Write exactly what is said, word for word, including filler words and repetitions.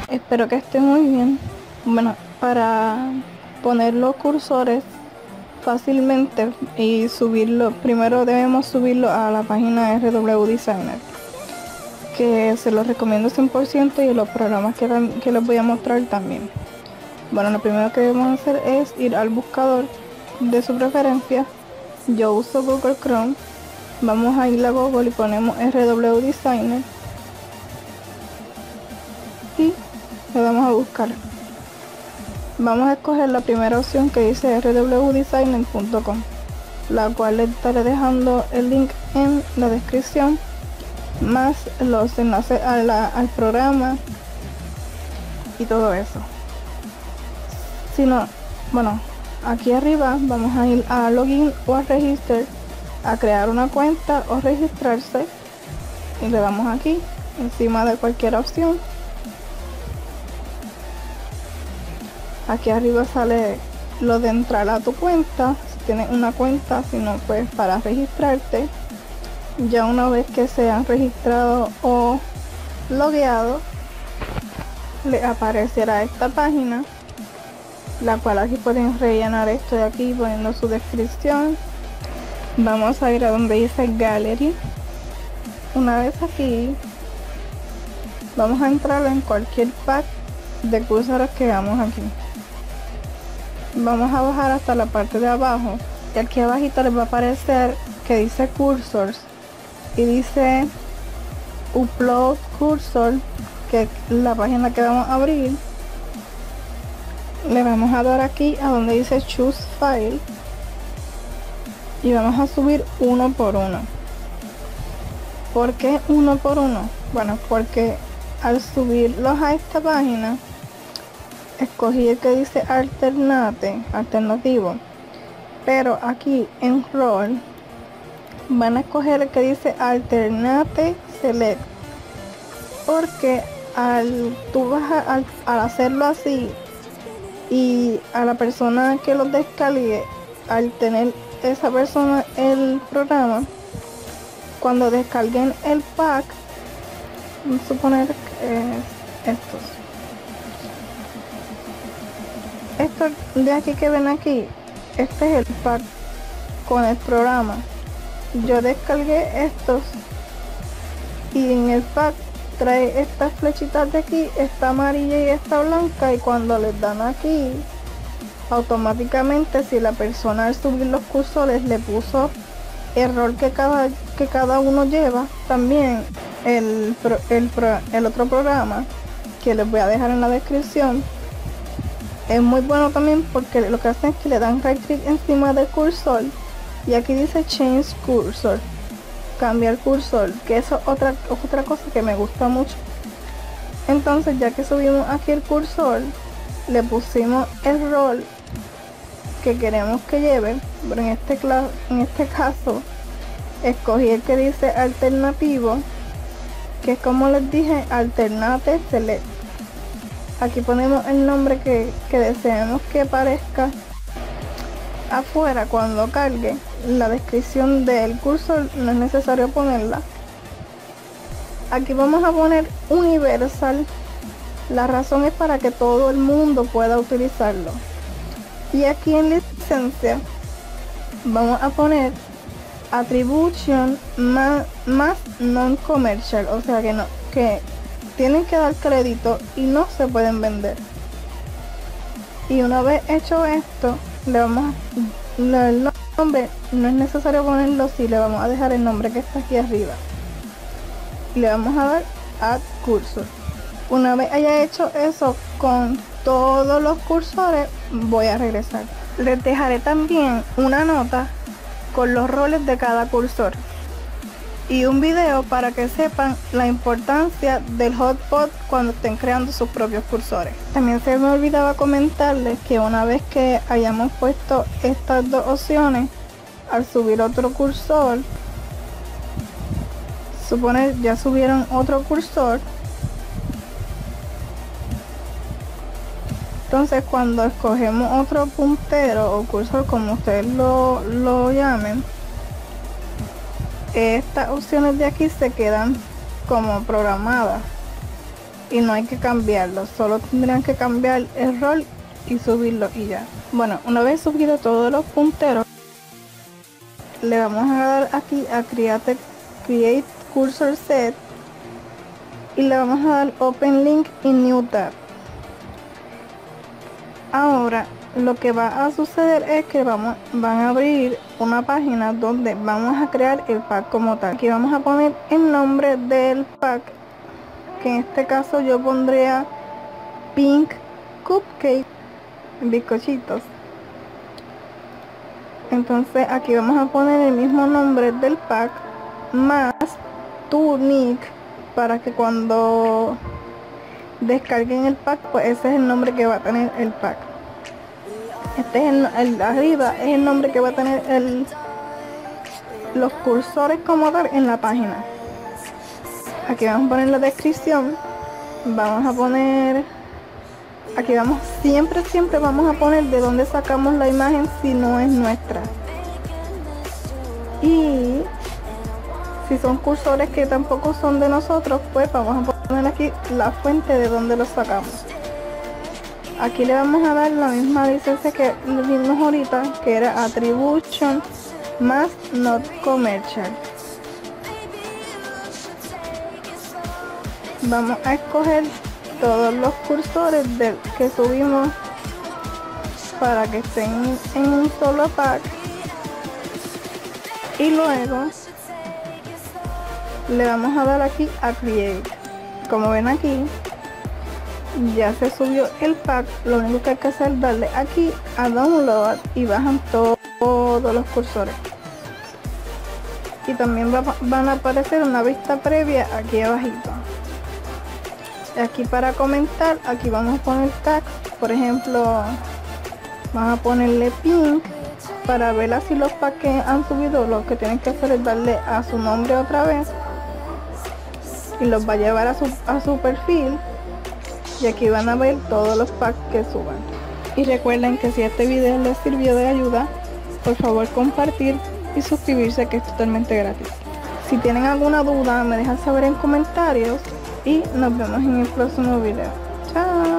Espero que esté muy bien. Bueno, para poner los cursores fácilmente y subirlo, primero debemos subirlo a la página R W Designer, que se los recomiendo cien por ciento, y los programas que, que les voy a mostrar también. Bueno, lo primero que debemos hacer es ir al buscador de su preferencia. Yo uso Google Chrome. Vamos a ir a Google y ponemos R W Designer y le damos a buscar. Vamos a escoger la primera opción que dice r w designer punto com, la cual le estaré dejando el link en la descripción, más los enlaces a la, al programa y todo eso. Si no, bueno, aquí arriba vamos a ir a login o a register, a crear una cuenta o registrarse, y le damos aquí encima de cualquier opción. Aquí arriba sale lo de entrar a tu cuenta, si tienes una cuenta, si no, pues para registrarte. Ya una vez que se han registrado o logueado, le aparecerá esta página, la cual aquí pueden rellenar esto de aquí poniendo su descripción. Vamos a ir a donde dice Gallery. Una vez aquí, vamos a entrar en cualquier pack de cursores que veamos aquí. Vamos a bajar hasta la parte de abajo y aquí abajito les va a aparecer que dice Cursors y dice Upload Cursor, que es la página que vamos a abrir. Le vamos a dar aquí a donde dice Choose File y vamos a subir uno por uno. ¿Por qué uno por uno? Bueno, porque al subirlos a esta página escogí el que dice alternate, alternativo, pero aquí en rol van a escoger el que dice alternate select, porque al tú vas a, al, al hacerlo así, y a la persona que lo descargue, al tener esa persona el programa, cuando descarguen el pack, vamos a suponer que es estos Esto de aquí que ven aquí, este es el pack con el programa. Yo descargué estos y en el pack trae estas flechitas de aquí, esta amarilla y esta blanca, y cuando les dan aquí, automáticamente, si la persona al subir los cursores le puso el rol que cada, que cada uno lleva, también el, el, el otro programa que les voy a dejar en la descripción, es muy bueno también, porque lo que hacen es que le dan right click encima del cursor y aquí dice change cursor, cambiar cursor, que eso es otra, otra cosa que me gusta mucho. Entonces, ya que subimos aquí el cursor, le pusimos el rol que queremos que lleve, pero en este, en este caso escogí el que dice alternativo, que es, como les dije, alternate select. Aquí ponemos el nombre que, que deseemos que aparezca afuera cuando cargue. La descripción del cursor no es necesario ponerla. Aquí vamos a poner universal. La razón es para que todo el mundo pueda utilizarlo. Y aquí en licencia vamos a poner attribution más, más non-commercial, o sea que no, que tienen que dar crédito y no se pueden vender. Y una vez hecho esto, le vamos a, el nombre no es necesario ponerlo, si le vamos a dejar el nombre que está aquí arriba y le vamos a dar add cursor. Una vez haya hecho eso con todos los cursores, voy a regresar. Les dejaré también una nota con los roles de cada cursor y un video para que sepan la importancia del hotspot cuando estén creando sus propios cursores. También se me olvidaba comentarles que una vez que hayamos puesto estas dos opciones, al subir otro cursor, suponer ya subieron otro cursor, entonces cuando escogemos otro puntero o cursor, como ustedes lo, lo llamen, estas opciones de aquí se quedan como programadas. y no hay que cambiarlo, solo tendrían que cambiar el rol y subirlo y ya. Bueno, una vez subido todos los punteros, le vamos a dar aquí a create, create cursor set y le vamos a dar open link in new tab. Ahora lo que va a suceder es que vamos van a abrir una página donde vamos a crear el pack como tal. Aquí vamos a poner el nombre del pack, que en este caso yo pondría Pink Cupcake, bizcochitos. Entonces aquí vamos a poner el mismo nombre del pack más tu nick, para que cuando descarguen el pack, pues ese es el nombre que va a tener el pack. Este es el, el arriba es el nombre que va a tener el los cursores como tal en la página. Aquí vamos a poner la descripción, vamos a poner aquí vamos siempre siempre vamos a poner de dónde sacamos la imagen si no es nuestra, y si son cursores que tampoco son de nosotros, pues vamos a poner aquí la fuente de donde los sacamos. Aquí le vamos a dar la misma licencia que vimos ahorita, que era attribution más not commercial. Vamos a escoger todos los cursores de, que subimos para que estén en un solo pack, y luego le vamos a dar aquí a create. Como ven aquí ya se subió el pack, lo único que hay que hacer es darle aquí a download y bajan todo, todos los cursores, y también va, van a aparecer una vista previa aquí abajito. Aquí para comentar, aquí vamos a poner tag, por ejemplo vamos a ponerle pink, para ver así los packs que han subido. Lo que tienen que hacer es darle a su nombre otra vez y los va a llevar a su, a su perfil, y aquí van a ver todos los packs que suban. Y recuerden que si este video les sirvió de ayuda, por favor compartir y suscribirse, que es totalmente gratis. Si tienen alguna duda me dejan saber en comentarios y nos vemos en el próximo video. Chao.